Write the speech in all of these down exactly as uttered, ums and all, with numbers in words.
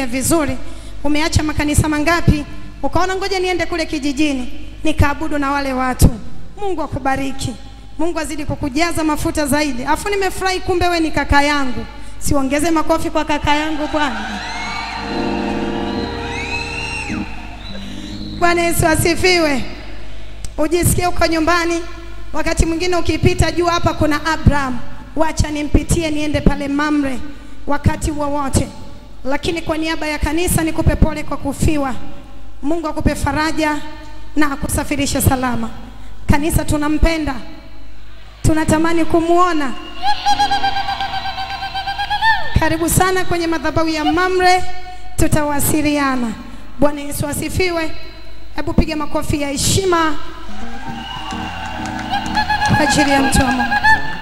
vizuri. Umeacha makanisa mangapi? Ukaona ngoja niende kule kijijini nikaabudu na wale watu. Mungu akubariki. Mungu azidi kukujaza mafuta zaidi. Afu nimefurahi kumbe we ni kaka yangu. Siongeze makofi kwa kaka yangu bwana. Bwana Yesu asifiwe. Ujisikie uko nyumbani. Wakati mwingine ukipita juu hapa kuna Abraham. Wacha nimpitie niende pale Mamre wakati wowote. Lakini kwa niaba ya kanisa nikupe pole kwa kufiwa. Mungu akupe faraja na akusafirishe salama. Kanisa tunampenda. Tunatamani kumuona. Karibu sana kwenye madhabahu ya Mamre, tutawasiliana. Bwana Yesu asifiwe. Hebu piga makofi ya heshima kwa ajili ya mtu wa Mungu.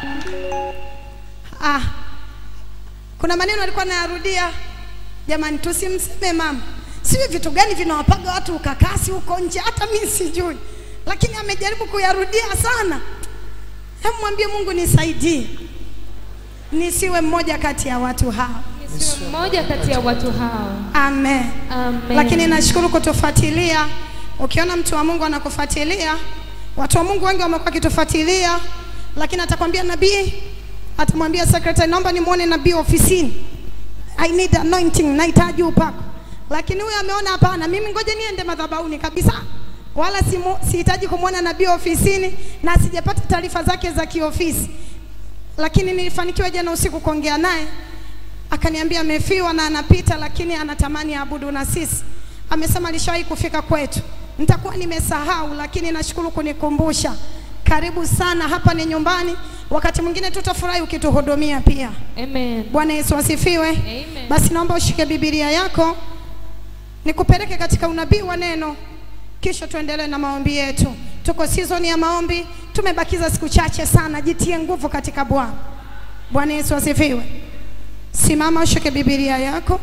Ah. Kuna maneno alikuwa anayarudia. Jamani tusimseme mama. Siwe vitu gani vinawapaga watu ukakasi huko nje hata mimi sijui. Lakini amejaribu kuyarudia sana. Hebu mwambie Mungu nisaidie. Nisiwe mmoja kati ya watu hao. Nisiwe mmoja kati ya watu hao. Amen. Amen. Lakini nashukuru kutufuatilia. Ukiona mtu wa Mungu anakufuatilia, watu wa Mungu wengi wamekuwa kitufuatilia, lakini atakwambia nabii, atamwambia secretary naomba nimuone nabii ofisini. I need anointing, nahitaji upako. Lakini huyu ameona hapana, mimi ngoja niende madhabahuni kabisa. Wala sihitaji kumuona nabii ofisini na sijapata taarifa zake za kiofisi. Lakini nilifanikiwa jana usiku kuongea naye. Akaniambia amefiwa na anapita lakini anatamani aabudu na sisi. Amesema alishawahi kufika kwetu. Nitakuwa nimesahau lakini nashukuru kunikumbusha. Karibu sana, hapa ni nyumbani. Wakati mwingine tutafurahi ukituhudumia pia. Amen. Bwana Yesu asifiwe. Amen. Basi naomba ushike Biblia yako. Nikupeleke katika unabii wa neno. Kisha tuendelee na maombi yetu. Tuko season ya maombi. Tumebakiza siku chache sana. Jitie nguvu katika Bwana. Bwana Yesu asifiwe. Simama ushike Biblia yako.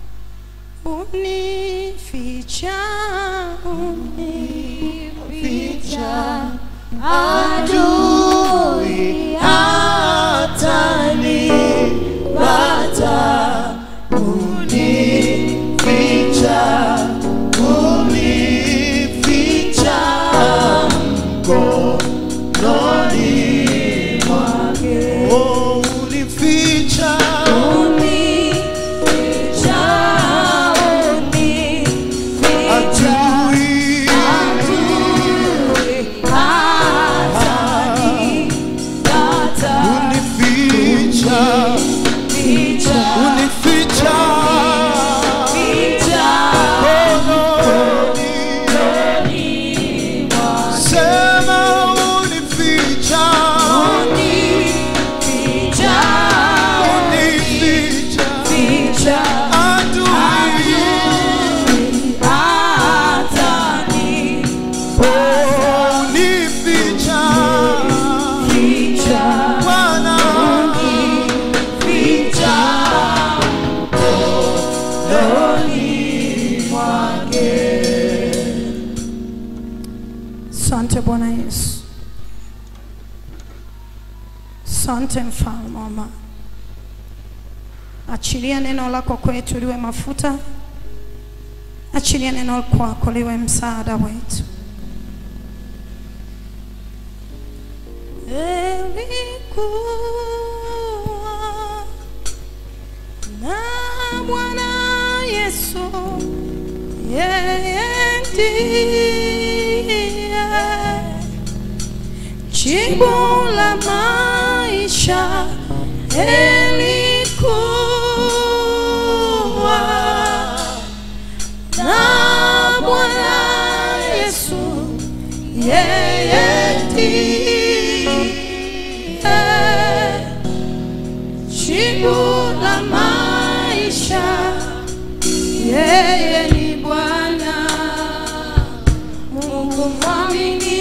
Unificha, unificha, adui hatani bata. Unificha, unificha mkononi mwake. Oh, unificha, Bwana Yesu. Asante mfalme wa amani. Achilia neno lako kwetu liwe mafuta. Achilia neno kwako liwe msaada wetu. Elikuwa na Bwana Yesu, yeye ndiye jibu la maisha. Elikuwa na Bwana Yesu, yeye ndiye jibu la maisha. Yeye ni Bwana Mungu mwaminifu.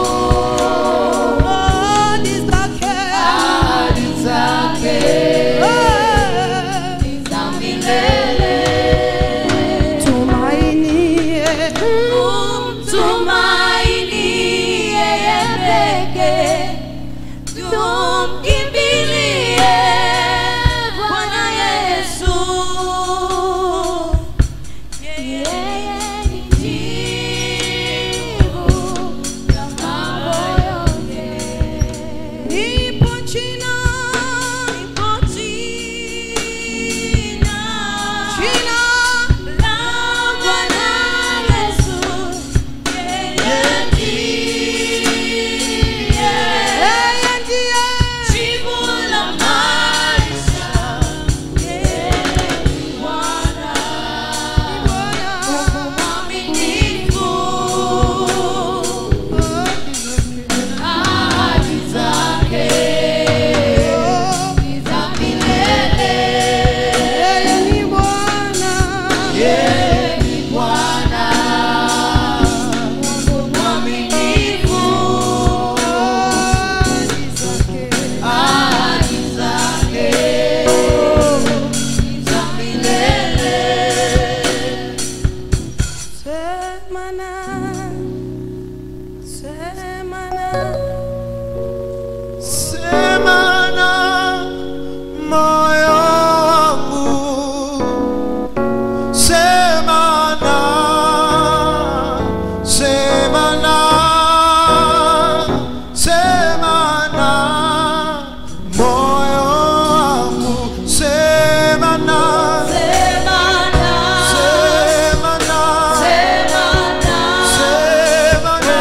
Oh moyo wangu sema na, sema na, sema na moyo wangu sema na, sema na, sema na, sema na, sema na,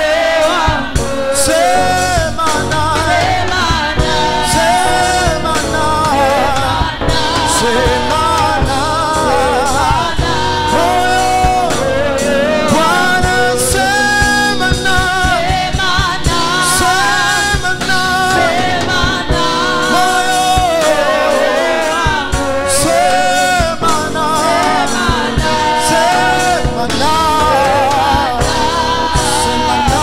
sema na, sema na, sema na Bwana sema na, sema na moyo, sema na, sema na, sema na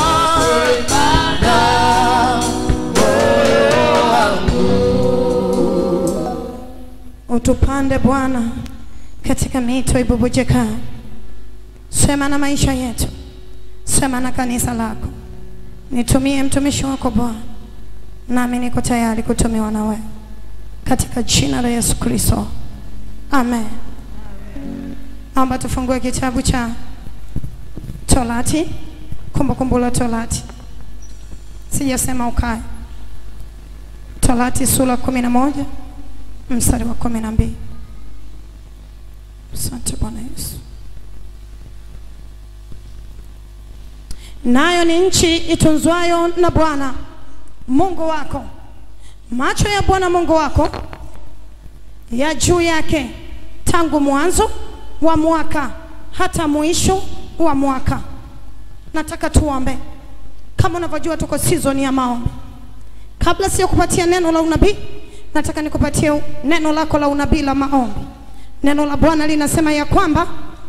Utupande Bwana katika mito ibubujika. Sema na maisha yetu, sema na kanisa lako. Nitumie mtumishi wako Bwana, nami niko tayari kutumiwa na wewe katika jina la Yesu Kristo, amen. Naomba tufungue kitabu cha Torati, kumbukumbu la Torati. Sijasema ukae. Torati sura kumi na moja mstari wa kumi na mbili. Asante Bwana Yesu. Nayo ni nchi itunzwayo na Bwana Mungu wako. Macho ya Bwana Mungu wako ya juu yake tangu mwanzo wa mwaka hata mwisho wa mwaka. Nataka tuombe. Kama unavyojua tuko season ya maombi. Kabla sio kupatia neno la unabii, nataka nikupatie neno lako la unabii la maombi. Neno la Bwana linasema ya kwamba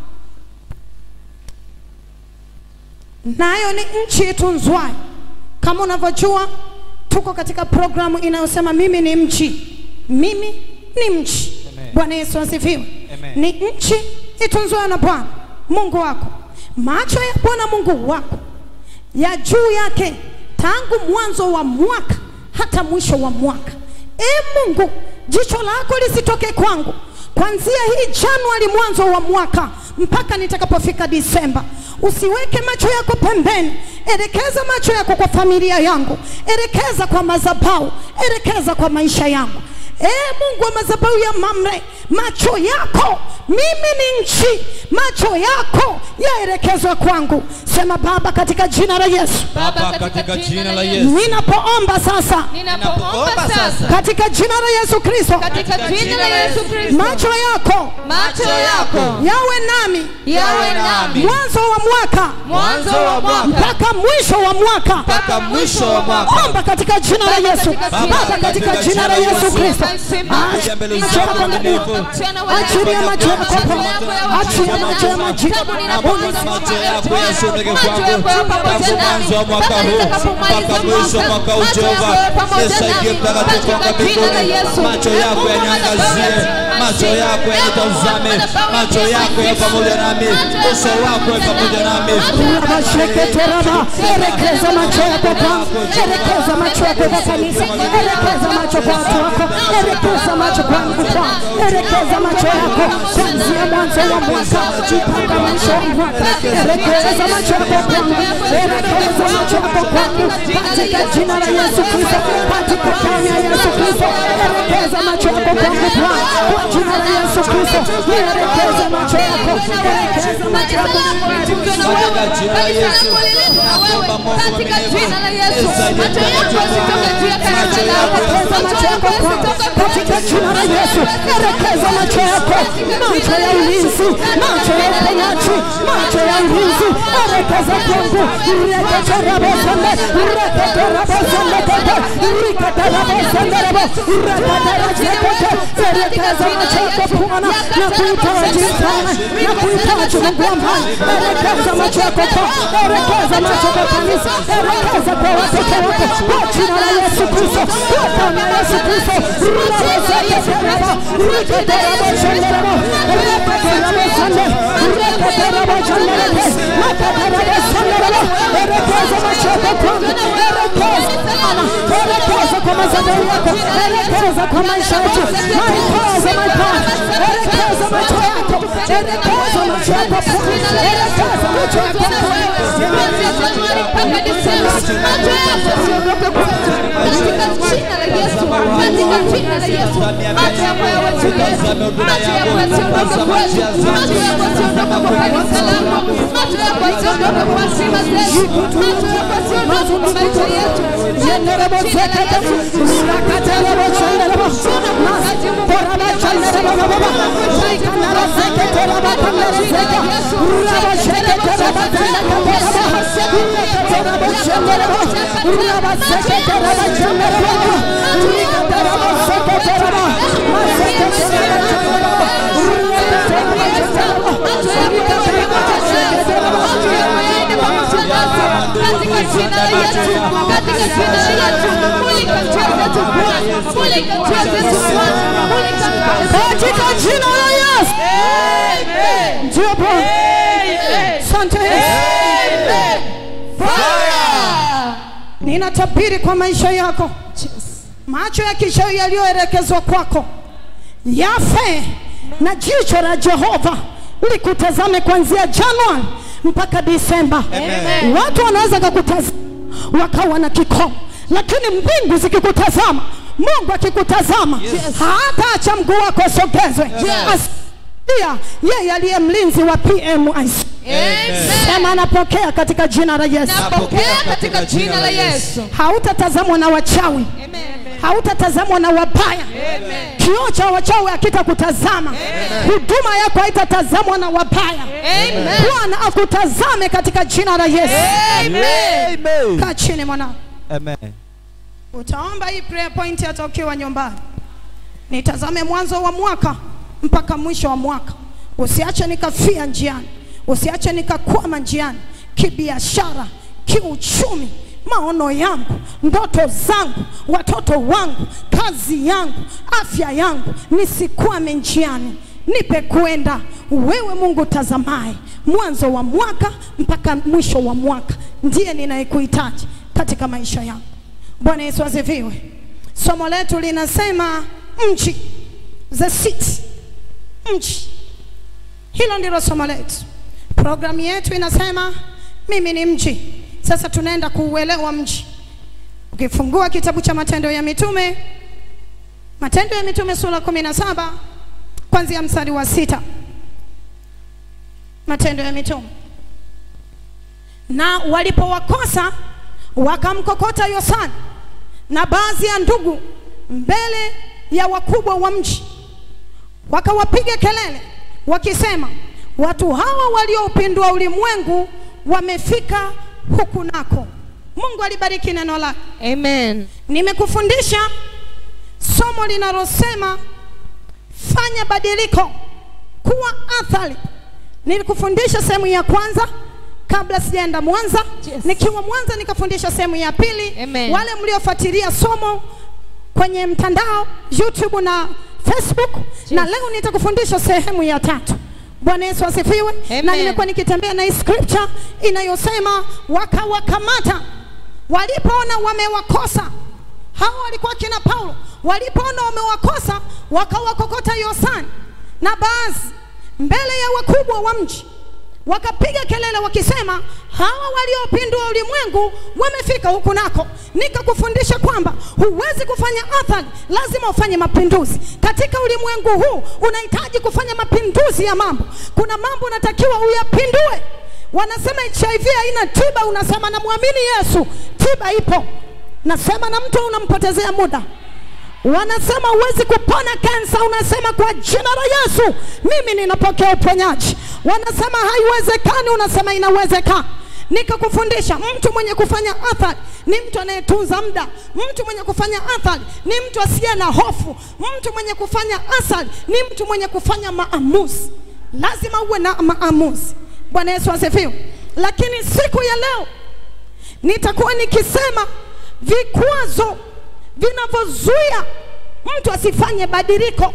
nayo ni nchi itunzwayo. Kama unavyojua tuko katika programu inayosema mimi ni mchi. Mimi ni mchi. Bwana Yesu asifiwe. Ni nchi itunzwayo na Bwana Mungu wako. Macho ya Bwana Mungu wako ya juu yake tangu mwanzo wa mwaka hata mwisho wa mwaka. E Mungu, jicho lako lisitoke kwangu kuanzia hii Januari mwanzo wa mwaka mpaka nitakapofika Disemba. Usiweke macho yako pembeni. Elekeza macho yako kwa familia yangu. Elekeza kwa madhabahu. Elekeza kwa maisha yangu. E Mungu wa madhabahu ya Mamre, macho yako, mimi ni nchi, macho yako yaelekezwe kwangu. Sema Baba katika jina la Yesu. Baba katika jina la Yesu. Ninapoomba sasa, Ninapoomba sasa katika jina la Yesu Kristo, katika jina la Yesu Kristo, macho yako, macho yako yawe nami, yawe nami mwanzo wa mwaka, mwanzo wa mwaka mpaka mwisho wa mwaka, mpaka mwisho wa mwaka. omba katika jina la Yesu. Baba katika jina la Yesu Kristo, achilia macho yako, achilia macho ya maji, macho yako yasomeke kwangu tangu mwanzo wa mwaka huu mpaka mwisho wa mwaka huu. Jehova, nisaidie mtakatifu wa mbinguni, macho yako yaniangazie, macho yako yanitazame, macho yako ya pamoja nami, uso wako ya pamoja nami. Elekeza macho yako kwangu, elekeza macho yako kwa kanisa, elekeza macho kwa watu wako, elekeza macho kwangu, elekeza macho yako kuanzia mwanzo wa mwaka mpaka mwisho wa mwaka. Elekeza macho yako kwangu, elekeza macho yako kwangu katika jina la Yesu Kristo, katika damu ya Yesu Kristo. Elekeza macho yako kwangu kwa jina la Yesu Kristo. Elekeza macho yako, elekeza macho yako katika jina la Yesu. Naomba Mungu mwaminifu, nisaidie mtakatifu, macho yako macho yako katika jina la Yesu. Elekeza macho yako, macho ya ulinzi, macho ya uponyaji, macho ya ulinzi, elekeza kwangu. Reketa rabo sande, reketa rabo sande kete, reketa rabo sande rabo, reketa rajekete. Elekeza macho yako Bwana, na kuhitaji sana, na kuhitaji Mungu wangu. Elekeza macho yako kwa, elekeza macho kwa kanisa, elekeza kwa watoto wako kwa jina la Yesu Kristo, kwa damu ya Yesu Kristo. Reketa rabo, reketa rabo sande rabo, reketa rabo sande, reketa rabo sande rabo, reketa rabo sande rabo. Elekeza macho yako kwangu, elekeza ana, elekeza kwa madhabahu yako, elekeza kwa maisha yetu, elekeza my God, elekeza macho yako, elekeza macho yako, elekeza macho yako, mpaka Disemba, macho yako siondoke kwetu, katika jina la Yesu, katika jina la Yesu, macho yako yawe juu yetu, macho yako yasiondoke kwetu, macho yako yasiondoke kwa kanisa lako, macho yako yasiondoke kwa sima zetu, macho yako yasiondoke kwa maisha yetu, Generebo Zekata, Rakatero Chanderebo, Poraba Chanderebo, Kanara Zekata, Kanara Zekata, Uraba Zekata, Kanara Chanderebo, Uraba Zekata, Chanderebo, Uraba Zekata, katika jina la Yesu, katika jina la Yesu, mulika njia zetu Bwana, mulika njia zetu Bwana, mulika katika jina la Yesu. Amen. Ndio Bwana. Amen. Asante Yesu. Amen. Fire. Ninatabiri kwa maisha yako. Macho ya kichawi yaliyoelekezwa kwako yafe na jicho la Jehova likutazame kuanzia Januari mpaka Disemba. Amen. Watu wanaweza kukutazama wakawa na kikomo, lakini mbingu zikikutazama, Mungu akikutazama, yes, hata acha mguu wako sogezwe. Yes. Yeye aliye mlinzi wa P M I C. Amen. Sema anapokea katika jina la Yesu. Napokea katika jina la Yesu. Hautatazamwa na wachawi. Amen. Hautatazamwa na wabaya. Amen. Kioo cha wachawi hakitakutazama. Huduma yako haitatazamwa na wabaya. Amen. Bwana akutazame katika jina la Yesu. Amen. Kaa chini mwanangu. Amen. Utaomba hii prayer point hata ukiwa nyumbani. Nitazame mwanzo wa mwaka mpaka mwisho wa mwaka. Usiache nikafia njiani. Usiache nikakwama njiani. Kibiashara, kiuchumi, maono yangu, ndoto zangu, watoto wangu, kazi yangu, afya yangu, nisikwame njiani. Nipe kwenda. Wewe Mungu tazamaye mwanzo wa mwaka mpaka mwisho wa mwaka, ndiye ninayekuhitaji katika maisha yangu. Bwana Yesu asifiwe. Somo letu linasema mji, the city, mji. Hilo ndilo somo letu. Programu yetu inasema mimi ni mji. Sasa tunaenda kuuelewa mji. Ukifungua kitabu cha Matendo ya Mitume, Matendo ya Mitume sura kumi na saba kuanzia mstari wa sita. Matendo ya Mitume. Na walipowakosa wakamkokota Yosana na baadhi ya ndugu mbele ya wakubwa wa mji, wakawapiga kelele wakisema, watu hawa walioupindua ulimwengu wamefika huku nako. Mungu alibariki neno lake. Amen. Nimekufundisha somo linalosema fanya badiliko, kuwa athari. Nilikufundisha sehemu ya kwanza kabla sijaenda Mwanza. Yes. Nikiwa Mwanza nikafundisha sehemu ya pili. Amen. Wale mliofuatilia somo kwenye mtandao YouTube na Facebook. Yes. Na leo nitakufundisha sehemu ya tatu. Bwana Yesu asifiwe. Amen. Na nimekuwa nikitembea na scripture inayosema wakawakamata walipoona wamewakosa. Hao walikuwa kina Paulo. Walipoona wamewakosa wakawakokota Yosani na baadhi mbele ya wakubwa wa mji, wakapiga kelele wakisema, hawa waliopindua ulimwengu wamefika huku nako. Nikakufundisha kwamba huwezi kufanya athari, lazima ufanye mapinduzi. Katika ulimwengu huu unahitaji kufanya mapinduzi ya mambo. Kuna mambo unatakiwa uyapindue. Wanasema H I V haina tiba, unasema na muamini Yesu, tiba ipo. Nasema na mtu unampotezea muda. Wanasema huwezi kupona kansa, unasema kwa jina la Yesu mimi ninapokea uponyaji. Wanasema haiwezekani, unasema inawezekana. Nikakufundisha mtu mwenye kufanya athari ni mtu anayetunza muda. Mtu mwenye kufanya athari ni mtu asiye na hofu. Mtu mwenye kufanya athari ni mtu mwenye kufanya maamuzi. Lazima uwe na maamuzi. Bwana Yesu asifiwe. Lakini siku ya leo nitakuwa nikisema vikwazo vinavyozuia mtu asifanye badiliko.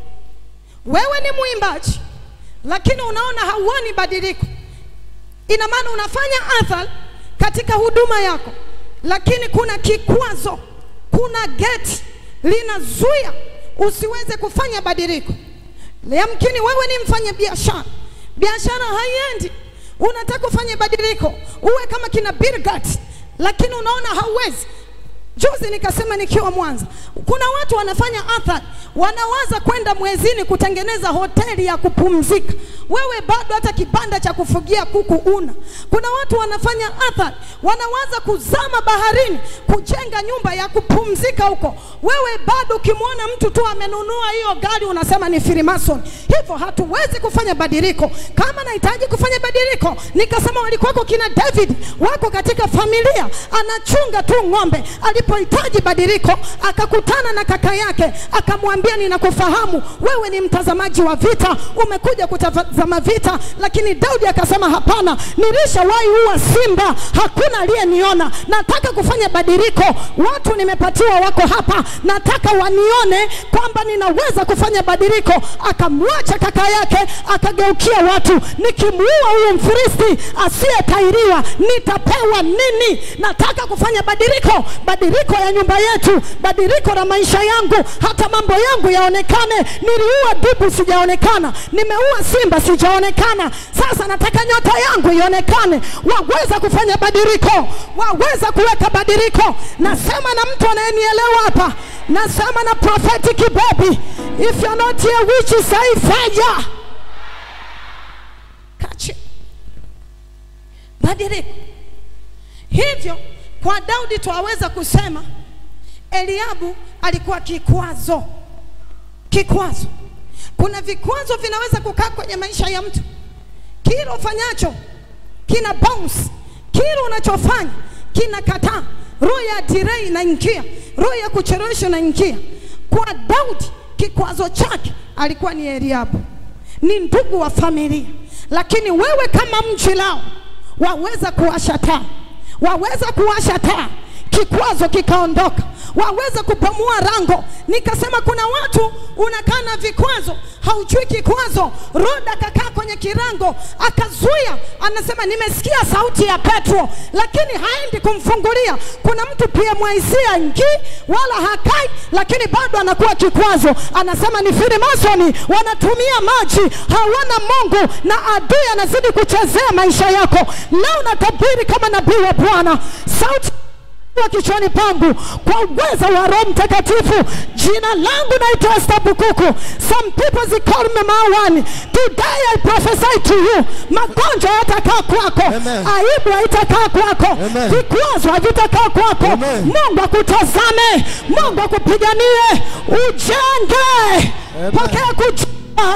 Wewe ni muimbaji lakini unaona hauoni badiliko. Ina maana unafanya athari katika huduma yako, lakini kuna kikwazo kuna geti linazuia usiweze kufanya badiliko. Yamkini wewe ni mfanya biashara, biashara haiendi, unataka kufanya badiliko uwe kama kina Bill Gates, lakini unaona hauwezi. Juzi nikasema nikiwa Mwanza, kuna watu wanafanya athari, wanawaza kwenda mwezini kutengeneza hoteli ya kupumzika. Wewe bado hata kibanda cha kufugia kuku una. Kuna watu wanafanya athari, wanawaza kuzama baharini, kujenga nyumba ya kupumzika huko. Wewe bado ukimwona mtu tu amenunua hiyo gari unasema ni Freemason. Hivyo hatuwezi kufanya badiliko. Kama nahitaji kufanya badiliko, nikasema walikuwako kina David, wako katika familia, anachunga tu ng'ombe. Alipohitaji badiliko, akakutana na kaka yake, akamwambia ninakufahamu, wewe ni mtazamaji wa vita, umekuja kutazama vita. Lakini Daudi akasema hapana, nilishawahi uwa simba, hakuna aliyeniona. Nataka kufanya badiliko, watu nimepatiwa wako hapa, nataka wanione kwamba ninaweza kufanya badiliko. Akamwacha kaka yake, akageukia watu, nikimuua huyo Mfilisti asiyetairiwa nitapewa nini? Nataka kufanya badiliko, badiliko ya nyumba yetu, badiliko la maisha yangu, hata mambo yangu yaonekane. Niliua dubu sijaonekana, nimeua simba sijaonekana, sasa nataka nyota yangu ionekane. Waweza kufanya badiliko, waweza kuweka badiliko. Nasema na mtu anayenielewa hapa, nasema na prophetic baby, if you're not here which is say fire. Kachi badiliko. Hivyo kwa Daudi tuwaweza kusema Eliabu alikuwa kikwazo. Kikwazo. Kuna vikwazo vinaweza kukaa kwenye maisha ya mtu. Kile ufanyacho kina bounce, kile unachofanya kina kataa. Roho ya delay inaingia, roho ya kuchelewesha inaingia. Kwa Daudi kikwazo chake alikuwa ni Eliabu, ni ndugu wa familia. Lakini wewe kama mji lao waweza kuwasha taa, waweza kuwasha taa, kikwazo kikaondoka. Waweza kupamua rango. Nikasema kuna watu unakaa na vikwazo, haujui kikwazo. Roda kakaa kwenye kirango, akazuia, anasema nimesikia sauti ya Petro, lakini haendi kumfungulia. Kuna mtu pia mwaisia ingi wala hakai, lakini bado anakuwa kikwazo. Anasema ni Freemason, wanatumia maji, hawana Mungu, na adui anazidi kuchezea maisha yako. Leo natabiri kama nabii wa Bwana, sauti wa kichwani pangu kwa uweza wa Roho Mtakatifu. Jina langu naitwa Esther Bukuku. Some people they call me Mawani. Today I prophesy to you, magonjwa yatakaa kwako, aibu haitakaa kwako, vikwazo havitakaa kwako. Amen. Mungu akutazame, Mungu akupiganie, ujenge. Pokea kujenga,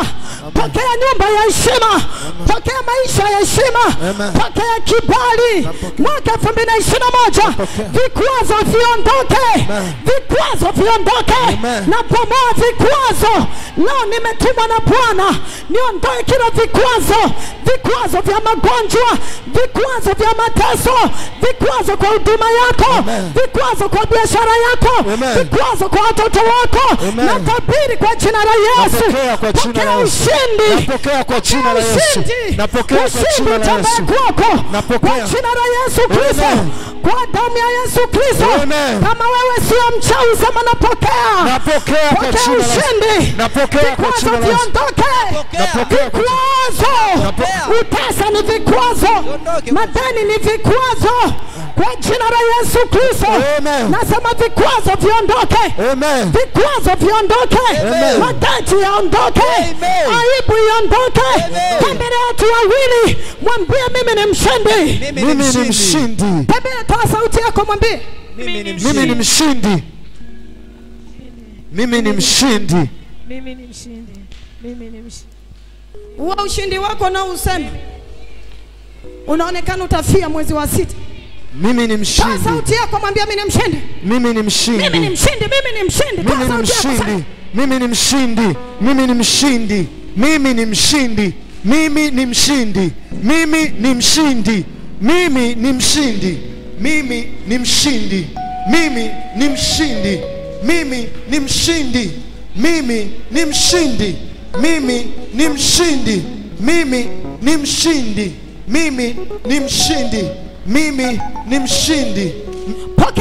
pokea nyumba ya heshima, pokea maisha ya heshima, pokea kibali. Mwaka elfu mbili na ishirini na moja vikwazo viondoke, vikwazo viondoke, na pomoa vikwazo. Leo nimetumwa na Bwana niondoe kila vikwazo, vikwazo vya magonjwa, vikwazo vya mateso, vikwazo kwa huduma yako, vikwazo kwa biashara yako, vikwazo kwa watoto wako. Natabiri kwa jina la Yesu, pokea ushindi, napokea kwa jina la Yesu, napokea kwa jina la Yesu, napokea kwa jina la Yesu Kristo, kwa damu ya Yesu Kristo. Kama wewe sio mchawi, sema napokea, napokea kwa jina la Yesu, napokea kwa jina la Yesu, napokea vikwazo. Utasa ni vikwazo, madeni ni vikwazo, kwa jina la Yesu Kristo. Nasema vikwazo viondoke, vikwazo viondoke, madeni yaondoke, aibu iondoke. Mbele ya watu wawili mwambie mimi ni mshindi, Mimi ni mshindi. Mbele toa sauti yako mwambie Mimi ni mshindi. Mimi ni mshindi. Mimi ni mshindi. Mimi ni mshindi. Uwa ushindi wako na useme unaonekana utafia mwezi wa sita. Mimi ni mshindi. Toa sauti yako mwambie mimi ni mshindi. Mimi ni mshindi. Mimi ni mshindi. Mimi ni mshindi. Mimi ni mshindi. Mimi ni mshindi. Mimi ni mshindi. Mimi ni mshindi. Mimi ni mshindi. Mimi ni mshindi. Mimi ni mshindi. Mimi ni mshindi. Mimi ni mshindi. Mimi ni mshindi. Mimi ni mshindi. Mimi ni mshindi. Mimi ni mshindi. Mimi ni mshindi. Mimi ni mshindi. Pokea kwa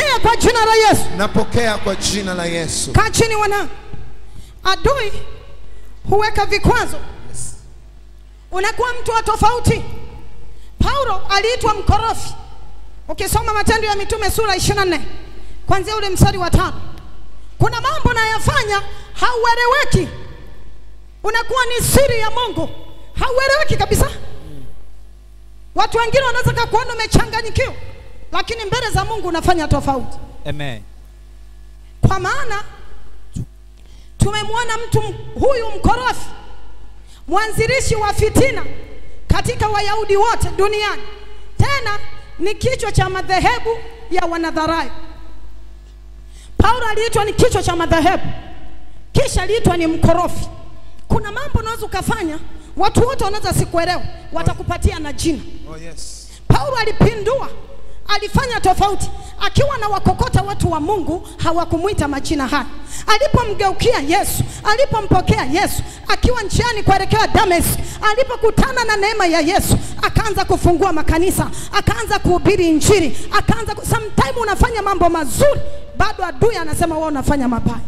jina la Yesu. Napokea kwa jina la Yesu. Kaa chini wana. Adui huweka vikwazo. Unakuwa mtu wa tofauti. Paulo aliitwa mkorofi. Ukisoma Matendo ya Mitume sura ishirini na nne kuanzia ule mstari wa tano, kuna mambo nayafanya haueleweki. Unakuwa ni siri ya Mungu, haueleweki kabisa. Watu wengine wanaweza kuona umechanganyikiwa, lakini mbele za Mungu unafanya tofauti. Amen. Kwa maana tumemwona mtu huyu mkorofi, mwanzilishi wa fitina katika Wayahudi wote duniani, tena ni kichwa cha madhehebu ya Wanadharayo. Paulo aliitwa ni kichwa cha madhehebu, kisha aliitwa ni mkorofi. Kuna mambo unaweza ukafanya watu wote wanaweza sikuelewa, watakupatia na jina. Oh yes. Paulo alipindua, alifanya tofauti. Akiwa na wakokota watu wa Mungu hawakumuita majina haya. Alipomgeukia Yesu, alipompokea Yesu, akiwa njiani kuelekea Dameski, alipokutana na neema ya Yesu, akaanza kufungua makanisa, akaanza kuhubiri injili, akaanza ku... sometime unafanya mambo mazuri, bado adui anasema wewe unafanya mabaya.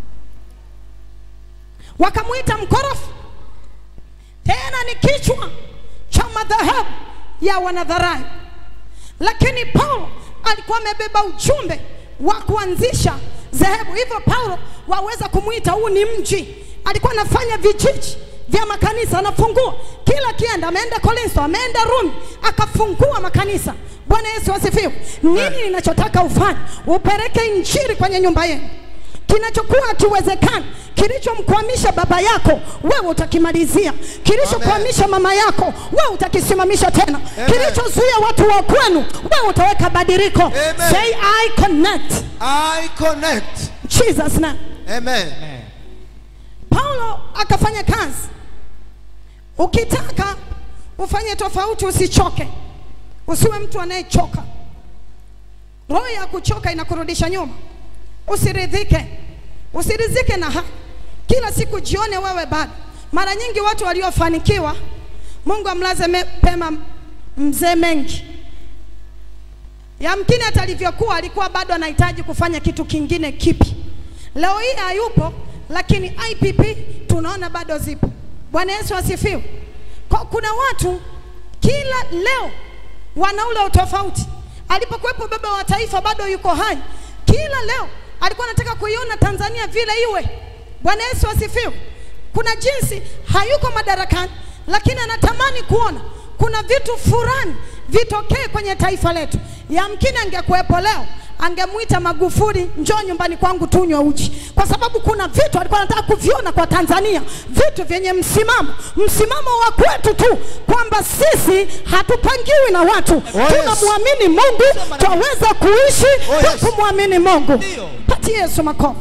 Wakamuita mkorofi, tena ni kichwa cha madhehebu ya Wanadharayo. Lakini Paulo alikuwa amebeba ujumbe wa kuanzisha dhehebu. Hivyo Paulo waweza kumuita huu ni mji. Alikuwa anafanya vijiji vya makanisa, anafungua kila kienda. Ameenda Korintho, ameenda Rumi, akafungua makanisa. Bwana Yesu asifiwe. Nini ninachotaka ufanye? Upeleke injili kwenye nyumba yenu. Kinachokuwa kiwezekana, kilichomkwamisha baba yako, wewe utakimalizia. Kilichokwamisha mama yako, wewe utakisimamisha tena. Kilichozuia watu wa kwenu, wewe utaweka badiliko. Amen. Say I connect. I connect. Jesus name. Amen. Paulo akafanya kazi. Ukitaka ufanye tofauti, usichoke. Usiwe mtu anayechoka. Roho ya kuchoka inakurudisha nyuma. Usiridhike. Usiridhike na haya. Kila siku jione wewe bado. Mara nyingi watu waliofanikiwa, Mungu amlaze pema mzee Mengi, yamkini hata alivyokuwa alikuwa bado anahitaji kufanya kitu kingine kipi. Leo hii hayupo, lakini I P P tunaona bado zipo. Bwana Yesu asifiwe. Kwa kuna watu kila leo wana ule utofauti. Alipokuwepo baba wa taifa bado yuko hai. Kila leo alikuwa anataka kuiona Tanzania vile iwe. Bwana Yesu asifiwe. Kuna jinsi hayuko madarakani, lakini anatamani kuona kuna vitu fulani vitokee kwenye taifa letu. Yamkini angekuwepo leo, angemuita Magufuli, njoo nyumbani kwangu tunywe uji. Kwa sababu kuna vitu alikuwa anataka kuviona kwa Tanzania, vitu vyenye msimamo, msimamo wa kwetu tu, kwamba sisi hatupangiwi na watu. Oh, yes. Tunamwamini Mungu, twaweza kuishi oh, yes. kwa kumwamini Mungu. Pati Yesu makofi.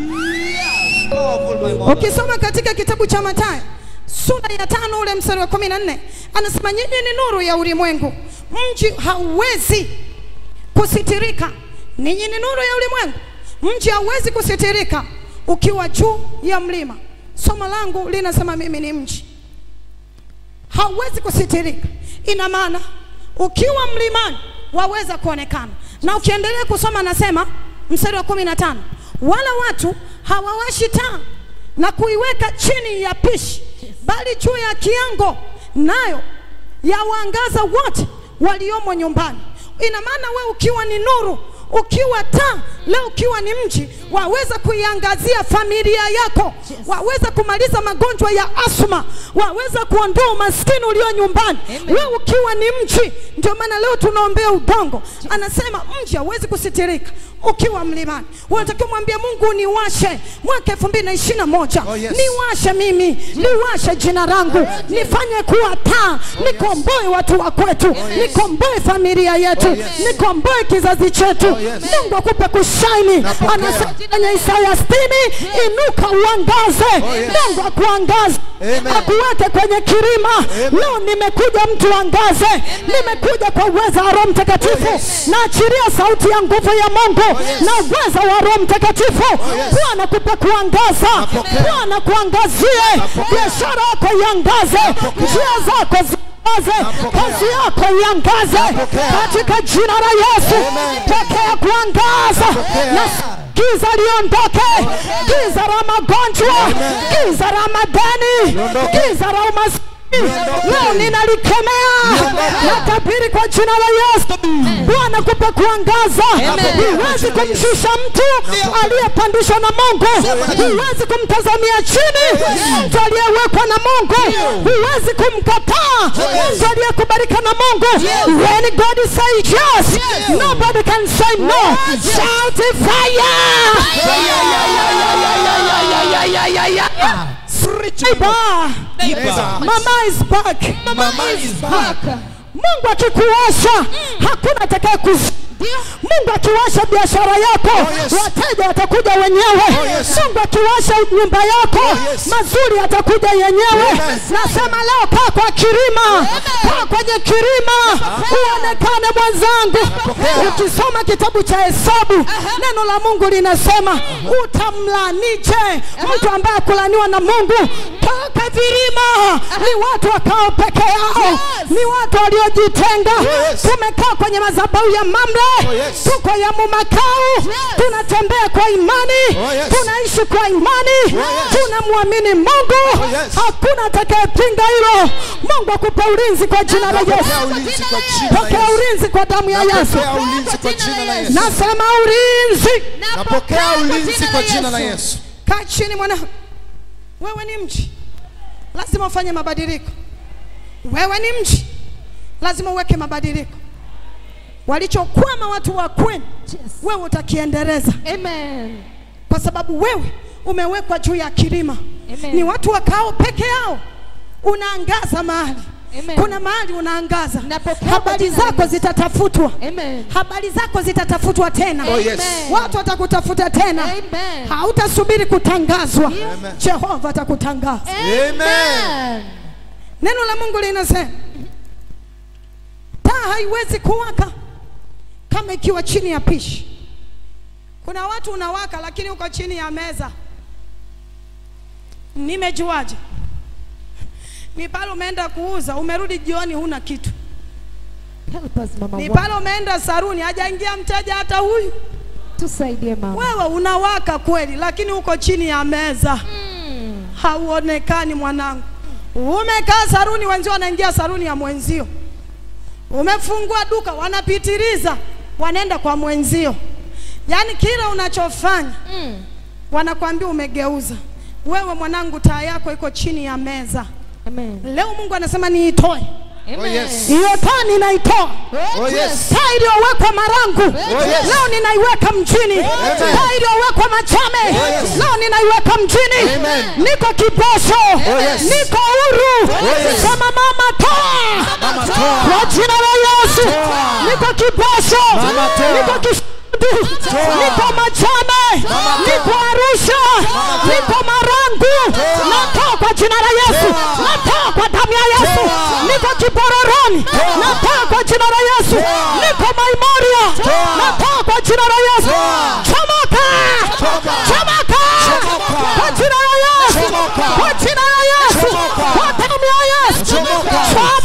Yeah. Ukisoma katika kitabu cha Mathayo sura ya tano ule mstari wa kumi na nne, anasema nyinyi ni nuru ya ulimwengu. Mji hauwezi kusitirika. Ninyi ni nuru ya ulimwengu. Mji hauwezi kusitirika ukiwa juu ya mlima. Somo langu linasema mimi ni mji. Hauwezi kusitirika. Ina maana ukiwa mlimani waweza kuonekana. Na ukiendelea kusoma anasema mstari wa kumi na tano, wala watu hawawashi taa na kuiweka chini ya pishi, bali juu ya kiango, nayo yawaangaza wote waliomo nyumbani. Ina maana wewe ukiwa ni nuru, ukiwa taa, leo ukiwa ni mji, waweza kuiangazia familia yako, waweza kumaliza magonjwa ya asma, waweza kuondoa umaskini ulio nyumbani. Wewe ukiwa ni mji. Ndio maana leo tunaombea udongo. Anasema mji hauwezi kusitirika ukiwa mlimani. Unatakiwa mwambie Mungu, niwashe mwaka elfu mbili na ishirini na moja. Oh, yes. Niwashe mimi, niwashe jina langu, oh, yes. Nifanye kuwa taa, oh, nikomboe watu wa kwetu, oh, yes. Nikomboe familia yetu, oh, yes. Nikomboe kizazi chetu. Oh, yes. Mungu akupe kushaini. Anasema kwenye Isaya sitini, inuka uangaze. Oh, yes. Mungu akuangaze, akuweke kwenye kirima. Leo nimekuja mtu angaze. Nimekuja kwa uwezo wa Roho Mtakatifu. Oh, yes. Naachilia sauti ya nguvu ya Mungu. Oh, yes. Na uwezo wa Roho Mtakatifu. Oh, yes. Bwana akupe kuangaza. Bwana kuangazie. Biashara yako iangaze. Njia zako kazi yako iangaze katika jina la Yesu. Pokea kuangaza na giza liondoke, giza la magonjwa, giza la madeni, giza la umaskini. Leo ninalikemea na tabiri kwa jina la Yesu. Bwana kupe kuangaza. Huwezi kumshusha mtu aliyepandishwa na Mungu. Huwezi kumtazamia chini mtu aliyewekwa na Mungu. Huwezi kumkataa mtu aliyekubalika na Mungu. When God says yes, nobody can say no. Shout fire! Mama is back. Mama is back. Mungu akikuosha hakuna atakaye kuzuia. Mungu akiwasha biashara yako, oh, yes. wateja watakuja wenyewe. Oh, yes. Mungu akiwasha nyumba yako, oh, yes. mazuri yatakuja yenyewe. Yes. Nasema leo kaa kwa kirima, kaa kwenye kirima, uonekane mwenzangu. Ukisoma kitabu cha Hesabu, neno la Mungu linasema utamlanije mtu ambaye kulaniwa na Mungu. Toka vilima ni watu wakao peke yao, yes. ni watu waliojitenga. Yes. Tumekaa kwenye madhabahu ya mamre, oh, yes. tuko ya mumakao, yes. tunatembea kwa imani, oh, yes. tunaishi kwa imani, oh, yes. tunamwamini Mungu. Oh, yes. Hakuna atakayepinga hilo. Mungu akupe ulinzi kwa jina la Yesu. Pokea ulinzi kwa damu ya Yesu. Nasema ulinzi. Napokea ulinzi kwa jina la Yesu. Kaa chini mwana. Wewe ni mji, lazima ufanye mabadiliko. Wewe ni mji, lazima uweke mabadiliko. Walichokwama watu wa kwenu, yes. wewe utakiendeleza. Amen. Kwa sababu wewe umewekwa juu ya kilima. Amen. Ni watu wakao peke yao. Unaangaza mahali. Amen. Kuna mahali unaangaza. Habari zako zitatafutwa. Amen. Habari zako zitatafutwa tena. Oh, yes. Watu watakutafuta tena. Amen. Hautasubiri kutangazwa. Amen. Jehova atakutangaza. Amen. Neno la Mungu linasema taa haiwezi kuwaka kama ikiwa chini ya pishi. Kuna watu unawaka lakini uko chini ya meza. Nimejuaje? Ni pale umeenda kuuza, umerudi jioni huna kitu. Ni pale umeenda saruni, hajaingia mteja hata huyu. Tusaidie mama. Wewe unawaka kweli lakini uko chini ya meza. Mm. Hauonekani mwanangu. Umekaa saruni, wenzio wanaingia saruni ya mwenzio. Umefungua duka, wanapitiliza, wanaenda kwa mwenzio. Yaani kila unachofanya, mm. wanakuambia umegeuza. Wewe mwanangu, taa yako iko chini ya meza. Amen. Leo Mungu anasema niitoe. Amen. Oh, yes. Hiyo taa ninaitoa. Oh, yes. Taa iliyowekwa Marangu. Oh, yes. Leo ninaiweka mjini. Amen. Taa iliyowekwa Machame. Oh, yes. Leo ninaiweka mjini. Amen. Niko Kibosho. Oh, yes. Niko Uru. Oh, yes. Sema mama toa. Mama toa. Kwa jina la Yesu. Toa. Niko Kibosho. Mama toa. Niko Kibosho. Niko Machame, niko Arusha, niko Marangu. Natoa kwa jina la Yesu. Natoa kwa damu ya Yesu. Niko Kibororoni. Natoa kwa jina la Yesu. Niko Maimoria. Natoa kwa jina la Yesu. Chomoka! Chomoka! Kwa jina la Yesu. Kwa jina la Yesu. Kwa damu ya Yesu. Chomoka!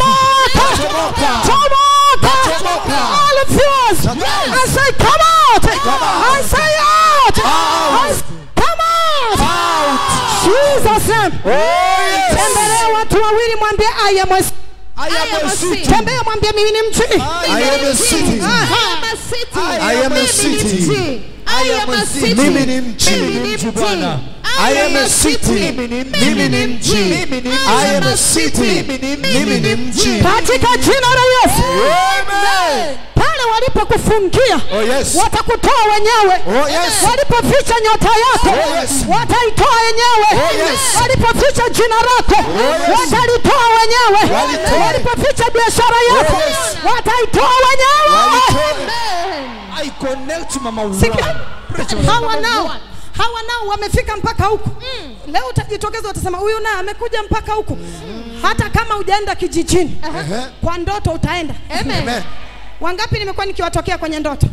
Chomoka! All of yours. I say come on. I say out. I say, come out. Out. Jesus name. Tembelea watu wawili, mwambie I am a I am a city. Tembea mwambie mimi ni mji. I am a city. I am a city. I am a city. Mimi ni mji Bwana. I am a city. Mimi ni mji. I am a city. Mimi ni mji. Katika jina la Yesu. Amen. Pale walipokufungia, oh, yes. watakutoa wenyewe. Oh, yes. Walipoficha nyota yako, oh, yes. wataitoa wenyewe. Oh, yes. Walipoficha jina lako, oh, yes. watalitoa wenyewe. Walipoficha biashara yako, oh, yes. wataitoa wenyewe. I connect mama Ura. Hawa nao Hawa nao wamefika mpaka huku. Mm. Leo utajitokeza utasema huyu na amekuja mpaka huku. Mm. Hata kama hujaenda kijijini. Uh -huh. Kwa ndoto utaenda. Amen. Amen. Wangapi nimekuwa nikiwatokea kwenye ndoto?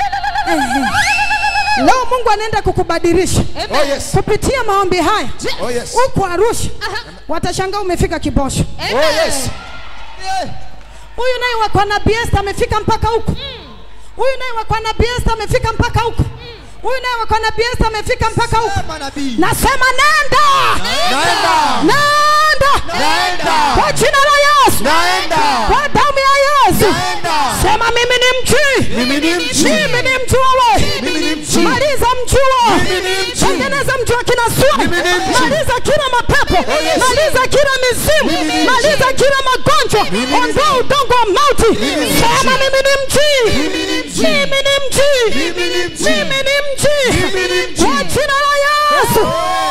Leo Mungu anaenda kukubadilisha. Oh, yes. Kupitia maombi haya. Oh, yes. Uko Arusha. Uh -huh. Watashangaa umefika Kibosho. Oh, yes. Huyu naye wa kwa Nabii Esther amefika mpaka huko. Huyu naye wa kwa Nabii Esther amefika mpaka huko. Huyu naye wa kwa Nabii Esther amefika mpaka huko. Nasema nenda. Naenda. Nenda. Naenda. Kwa jina la Yesu. Naenda. Kwa damu ya Yesu. Naenda. Sema mimi ni mchi. Mimi ni mchi. Mimi ni mchi wewe. Mimi ni mchi. Maliza mchi wewe. Mimi ni mchi. Tengeneza mchi wa kinasua. Mimi ni mchi. Maliza kila mapepo. Oh, yes. Maliza kila mizimu. Mimi ni mchi. Maliza kila magonjwa. Mimi ni Ondoa mchi. udongo wa mauti. Mimi ni Sema mchi. mimi ni mchi. Mimi ni mchi. Mimi ni mchi. Mimi ni mchi. Mimi ni mchi. Mimi ni mchi. Kwa jina la Yesu.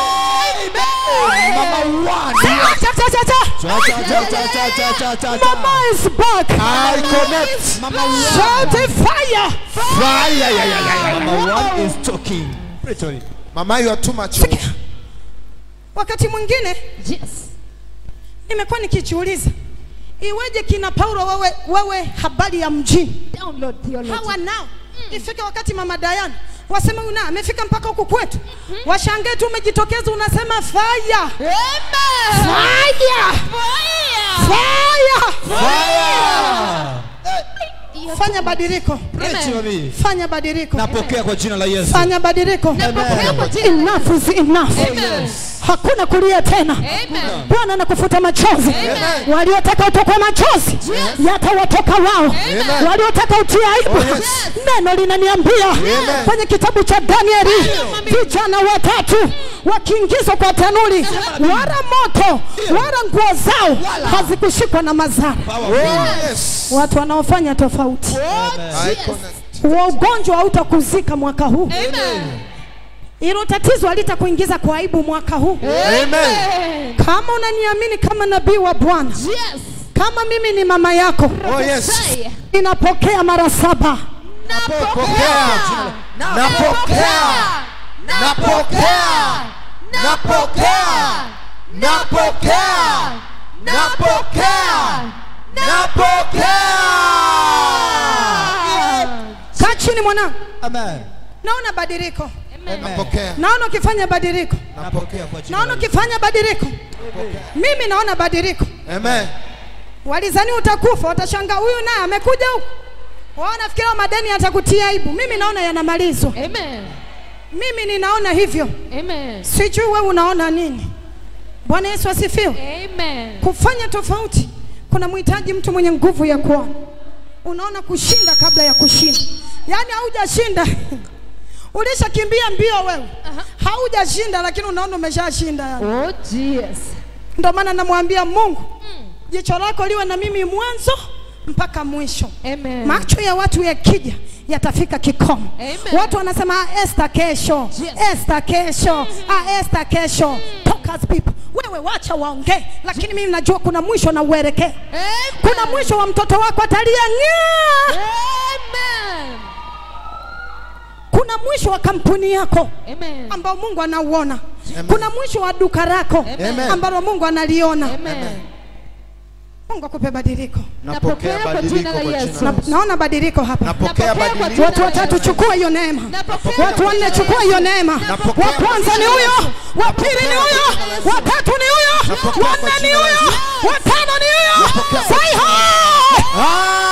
Mama one. Cha cha cha cha. Cha cha cha cha cha cha cha cha. Mama is back. I connect. Mama one. Shout a fire. Fire. Yeah, yeah, yeah, yeah. Mama one is talking. Preach. Mama, you are too much. Wakati mwingine Yes. nimekuwa nikijiuliza iweje kina Paulo wawe, wawe habari ya mjini. Download theology. Hawa nao ifike wakati mama Diana wasema una amefika mpaka huku kwetu. Washangae tu umejitokeza unasema fire. Amen. Fire. Fire. Fire. Fire. Fanya badiliko. Preach mami. Fanya badiliko. Napokea kwa jina la Yesu. Fanya badiliko. Napokea kwa jina. Enough is enough. Amen. Hakuna kulia tena. Amen. Bwana anakufuta machozi. Amen. Waliotaka utokwe machozi yatawatoka wao. Amen. Waliotaka utie aibu. Oh, yes. Neno linaniambia kwenye kitabu cha Danieli, vijana watatu wakiingizwa kwa tanuri, wala moto wala nguo zao hazikushikwa na madhara. Oh, yes. Watu wanaofanya tofauti. I connect. Wa ugonjwa hautakuzika mwaka huu. Amen. Hilo tatizo halitakuingiza kwa aibu mwaka huu. Amen. Kama unaniamini kama nabii wa Bwana, Yes. kama mimi ni mama yako, Oh, yes. Say. ninapokea mara saba. Napokea. Napokea. Napokea. Napokea. Napokea. Napokea. Napokea. Kaa chini mwanangu. Amen. Naona badiliko. Napokea. Naona ukifanya badiliko. Napokea kwa jina. Naona ukifanya badiliko. Mimi naona badiliko. Amen. Walizani utakufa, watashangaa huyu naye amekuja huku. Wao nafikiria madeni yatakutia aibu. Mimi naona yanamalizwa. Amen. Mimi ninaona hivyo. Amen. Sijui wewe unaona nini. Bwana Yesu asifiwe. Amen. Kufanya tofauti kuna mhitaji mtu mwenye nguvu ya kuona. Unaona kushinda kabla ya kushinda. Yaani haujashinda. Ulishakimbia mbio wewe. Haujashinda lakini unaona umeshashinda yani. Oh, Jesus. Ndio maana namwambia Mungu, jicho lako liwe na mimi mwanzo mpaka mwisho. Amen. Macho ya watu yakija yatafika kikomo. Amen. Watu wanasema ah, Esther kesho, Yes. Esther kesho, ah, Esther kesho. Talk as people. Wewe wacha waongee, lakini mimi najua kuna mwisho na uelekea. Amen. Kuna mwisho wa mtoto wako atalia nya. Amen. Kuna mwisho wa kampuni yako Amen. ambao Mungu anauona. Kuna mwisho wa duka lako Amen. ambalo Mungu analiona. Amen. Mungu akupe badiliko. Napokea Napokea kwa badiliko jina la kwa Yesu. jina. Na, naona badiliko hapa. Napokea Napokea kwa badiliko. Watu watatu chukua hiyo neema. Napokea Watu wanne chukua hiyo neema. Napokea Wa kwanza ni huyo, wa pili ni huyo, wa tatu ni huyo, Napokea wa kwa nne ni jina la huyo, Yesu. wa tano ni huyo. Napokea kwa Say jina hi.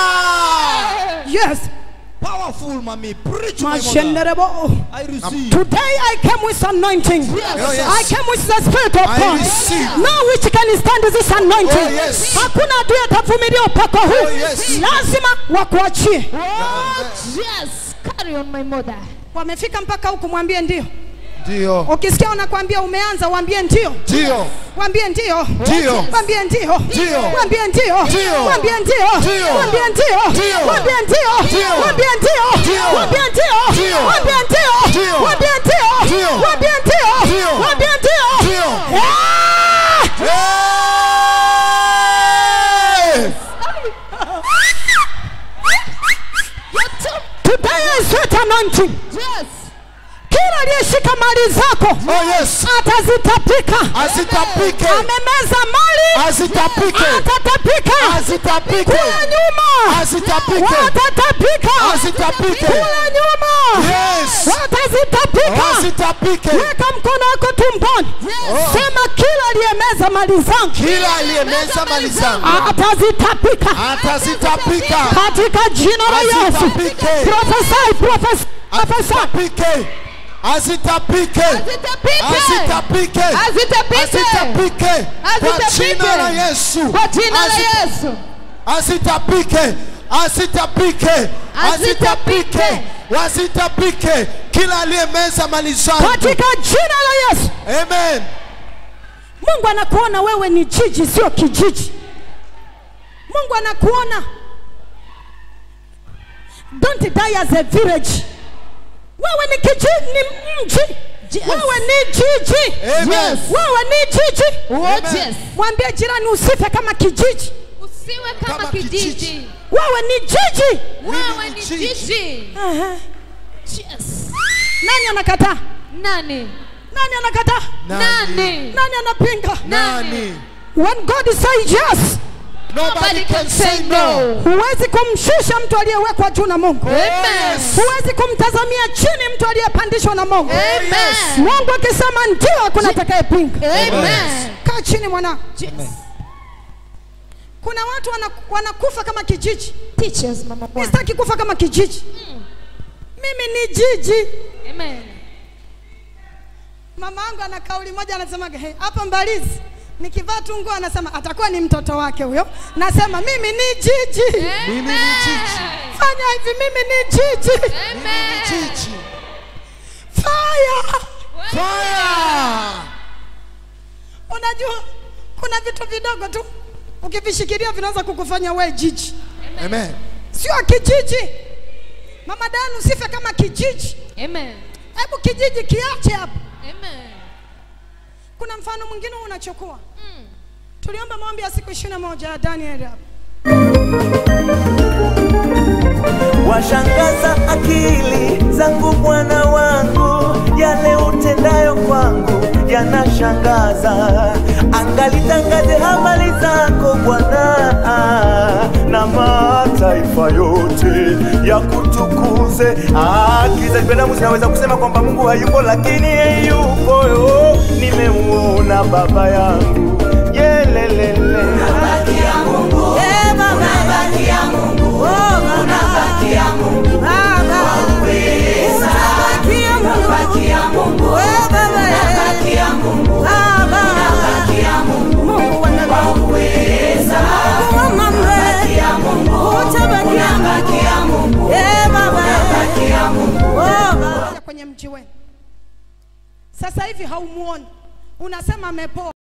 Ah! Yes. Powerful mami. Preach my mother. Mashenderebo. I receive. Today I came with anointing. Oh, yes. I came with the spirit of I God. receive. No which can stand this anointing. Oh, yes. Hakuna adui atavumilia upako huu. Oh, yes. Lazima wakuachie. Oh, yes. Carry on, my mother. Wamefika mpaka huku, mwambie ndio. Ndio. Ukisikia wanakuambia umeanza, waambie ndio. Ndio. Waambie ndio. Ndio. Waambie ndio. Ndio. Waambie ndio. Ndio. Waambie ndio. Ndio. Waambie ndio. Ndio. Waambie ndio. Ndio. Waambie ndio. Ndio. Waambie ndio. Ndio. Waambie ndio. Ndio. Waambie ndio. Ndio. Waambie ndio. Ndio. Waambie ndio. Ndio. Ah! Hey! Today I sweat anointing. Yes. Kila aliyeshika mali zako Oh, yes. atazitapika. Asitapike. Amemeza mali mbali, Asitapike. atatapika. Asitapike. Kula nyuma, Asitapike. watatapika. Asitapike. Kula nyuma, Yes. watazitapika. Asitapike. Weka mkono wako tumboni. Oh. Sema kila aliyemeza mali zangu, Kila aliyemeza mali zangu atazitapika atazitapika. katika jina la Yesu. Asitapike. Prophesy, prophesy, prophesy. Asitapike. Asitapike. Asitapike. Asitapike. Kwa jina la Yesu. Kwa jina la Yesu. Asitapike. Asitapike. Asitapike. Wasitapike. Kila aliyemeza mali zangu Katika jina la Yesu. Amen. Mungu anakuona wewe ni jiji, sio kijiji. Mungu anakuona. Don't die as a village. Wewe ni kijiji, ni mji. Yes. Wewe ni jiji. Amen. Yes. Wewe ni jiji. Oh, yes. Mwambie jirani usife kama kijiji. Usiwe kama Kama kijiji. kijiji. Wewe ni jiji. Wewe ni jiji. jiji. Uh-huh. Yes. Nani anakataa? Nani? Nani anakataa? Nani? Nani anapinga? Nani? When God says yes, Nobody can say no. huwezi kumshusha mtu aliyewekwa juu na Mungu. Amen. Huwezi kumtazamia chini mtu aliyepandishwa na Mungu. Amen. Mungu akisema ndio, hakuna atakayepinga. Amen. Kaa chini mwanangu. Yes. Kuna watu wana, wanakufa kama kijiji. Teachers, mama Mimi Bwana. sitaki kufa kama kijiji. Mimi ni jiji. Amen. Mama yangu ana kauli moja, anasema hey, hapa Mbalizi nikivaa tu nguo anasema atakuwa ni mtoto wake huyo. Nasema mimi ni jiji. Mimi ni jiji. Fanya hivi, mimi ni jiji. Amen. Jiji. Fire. Fire. Unajua kuna vitu vidogo tu ukivishikilia vinaweza kukufanya wewe jiji. Amen. Sio kijiji. Mama Dan, usife kama kijiji. Amen. Hebu kijiji kiache hapo. Amen. Kuna mfano mwingine unachukua. Mm. Tuliomba maombi ya siku ishirini na moja ya Daniel hapo. Washangaza akili zangu Bwana wangu, yale utendayo kwangu yanashangaza. Angalitangaze habari zako Bwana, na mataifa yote ya kutukuze. Akiza binadamu zinaweza kusema kwamba Mungu hayupo, lakini yeye yupo. Yo, nimemuona baba yangu. Yelelele. Unabaki ya Mungu. Eh, baba. Unabaki ya Mungu. Oh, baba. Unabaki ya Mungu. Baba. Waweza. Unabaki ya Mungu. Unabaki ya Mungu. Oh, baba. Unabaki ya Mungu. Baba. Unabaki ya Mungu. Mungu waweza. Unabaki ya Mungu. Unabaki ya Mungu. Eh, baba. Unabaki ya Mungu. Oh, baba. Kwenye mji wenu. Sasa hivi haumuoni. Unasema amepoa.